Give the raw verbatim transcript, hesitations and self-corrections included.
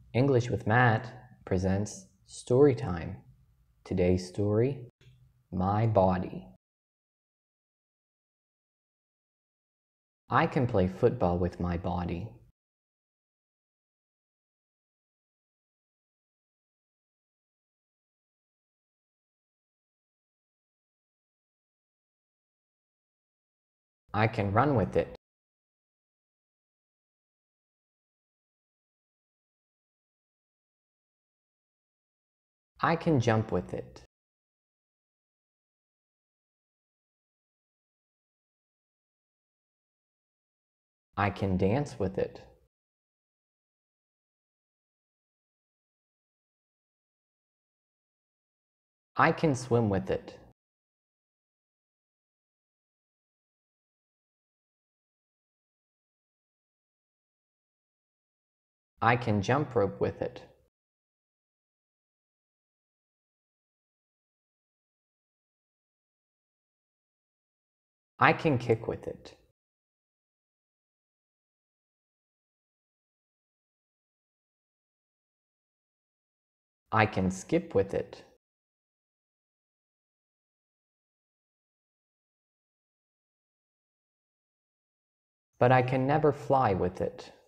English with Matt presents Story Time. Today's story, My Body. I can play football with my body. I can run with it. I can jump with it. I can dance with it. I can swim with it. I can jump rope with it. I can kick with it. I can skip with it. But I can never fly with it.